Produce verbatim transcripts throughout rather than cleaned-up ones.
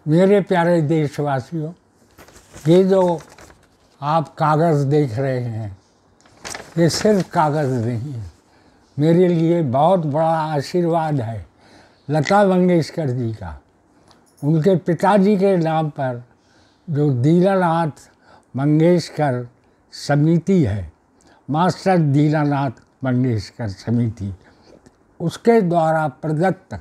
मेरे प्यारे देशवासियों, ये जो आप कागज़ देख रहे हैं, ये सिर्फ कागज़ नहीं है, मेरे लिए बहुत बड़ा आशीर्वाद है लता मंगेशकर जी का। उनके पिताजी के नाम पर जो दीनानाथ मंगेशकर समिति है, मास्टर दीनानाथ मंगेशकर समिति, उसके द्वारा प्रदत्त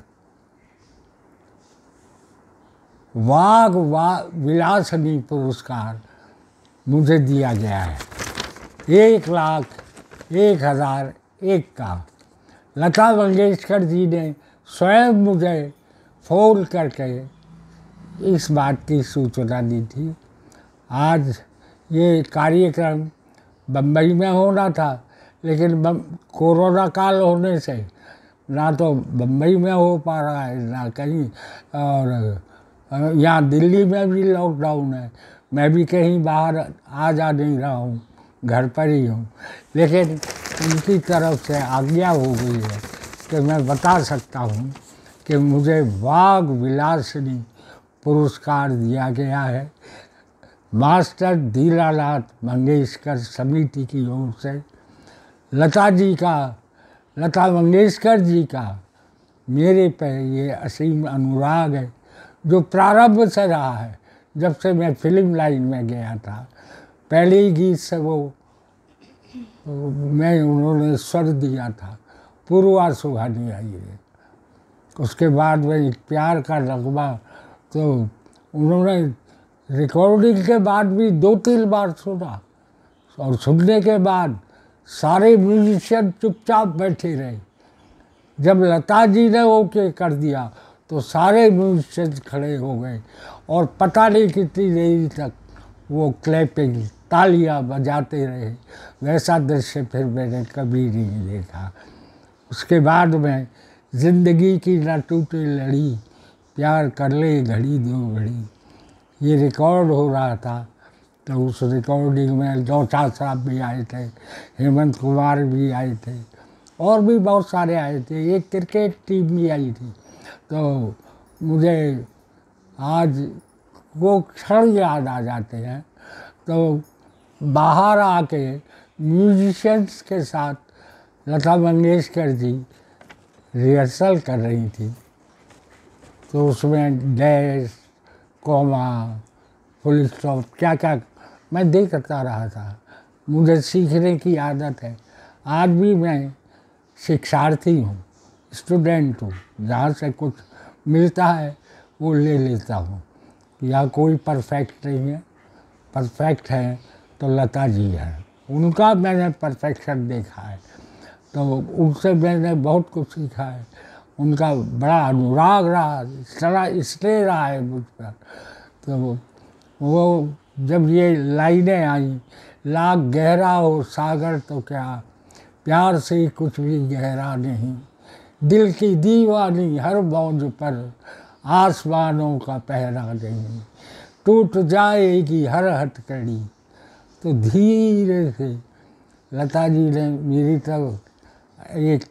वाग वा विलासनी पुरस्कार मुझे दिया गया है। एक लाख एक हज़ार एक का लता मंगेशकर जी ने स्वयं मुझे फ़ोन करके इस बात की सूचना दी थी। आज ये कार्यक्रम बम्बई में होना था, लेकिन कोरोना काल होने से ना तो बम्बई में हो पा रहा है, ना कहीं, और यहाँ दिल्ली में भी लॉकडाउन है। मैं भी कहीं बाहर आ जा नहीं रहा हूँ, घर पर ही हूँ। लेकिन उनकी तरफ से आज्ञा हो गई है कि मैं बता सकता हूँ कि मुझे वाग विलासनी पुरस्कार दिया गया है मास्टर दीनानाथ मंगेशकर समिति की ओर से। लता जी का, लता मंगेशकर जी का मेरे पे ये असीम अनुराग है, जो प्रारंभ से रहा है। जब से मैं फिल्म लाइन में गया था, पहले ही गीत से वो मैं उन्होंने स्वर दिया था, पूर्वा सुहानी आई है। उसके बाद में एक प्यार का नगमा, तो उन्होंने रिकॉर्डिंग के बाद भी दो तीन बार सुना, और सुनने के बाद सारे म्यूजिशियन चुपचाप बैठे रहे। जब लता जी ने ओके कर दिया तो सारे म्यूजिशियन खड़े हो गए, और पता नहीं कितनी देर तक वो क्लैपिंग, तालियां बजाते रहे। वैसा दृश्य फिर मैंने कभी नहीं देखा। उसके बाद में ज़िंदगी की न टूटे लड़ी, प्यार कर ले घड़ी दो घड़ी, ये रिकॉर्ड हो रहा था। तो उस रिकॉर्डिंग में दौसा साहब भी आए थे, हेमंत कुमार भी आए थे, और भी बहुत सारे आए थे। एक क्रिकेट टीम भी आई थी। तो मुझे आज वो क्षण याद आ जाते हैं। तो बाहर आके म्यूजिशियंस के साथ लता मंगेशकर जी रिहर्सल कर रही थी, तो उसमें डैश, कॉमा, फुल स्टॉप, क्या क्या मैं देखता रहा था। मुझे सीखने की आदत है। आज भी मैं शिक्षार्थी हूँ, स्टूडेंट हूँ। जहाँ से कुछ मिलता है वो ले लेता हूँ। यहाँ कोई परफेक्ट नहीं है, परफेक्ट है तो लता जी हैं। उनका मैंने परफेक्शन देखा है, तो उनसे मैंने बहुत कुछ सीखा है। उनका बड़ा अनुराग रहा, सदा इसलिए रहा है मुझ पर। तो वो जब ये लाइनें आई, लाख गहरा हो सागर तो क्या, प्यार से कुछ भी गहरा नहीं, दिल की दीवानी हर मौज पर, आसमानों का पहरा नहीं, टूट जाएगी हर हथकड़ी। तो धीरे से लता जी ने मेरी तरफ एक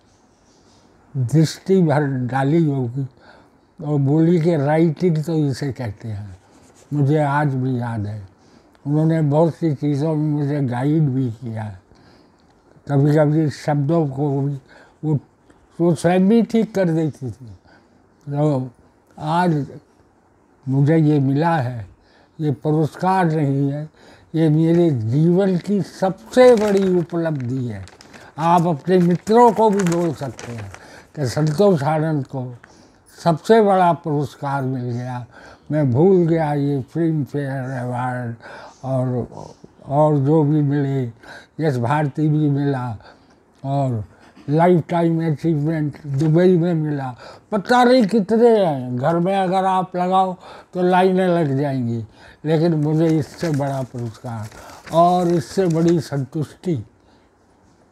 दृष्टि भर डाली होगी, और बोली कि राइटिंग तो इसे कहते हैं। मुझे आज भी याद है, उन्होंने बहुत सी चीज़ों में मुझे गाइड भी किया है। कभी कभी शब्दों को भी वो वो स्वयं भी ठीक कर देती थी। तो आज मुझे ये मिला है, ये पुरस्कार नहीं है, ये मेरे जीवन की सबसे बड़ी उपलब्धि है। आप अपने मित्रों को भी बोल सकते हैं कि संतोष आनंद को सबसे बड़ा पुरस्कार मिल गया। मैं भूल गया ये फिल्म फेयर अवार्ड और और जो भी मिले, यश भारती भी मिला, और लाइफ टाइम अचीवमेंट दुबई में मिला। पता नहीं कितने हैं, घर में अगर आप लगाओ तो लाइनें लग जाएंगी। लेकिन मुझे इससे बड़ा पुरस्कार और इससे बड़ी संतुष्टि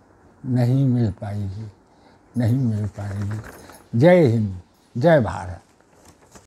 नहीं मिल पाएगी, नहीं मिल पाएगी। जय हिंद, जय भारत।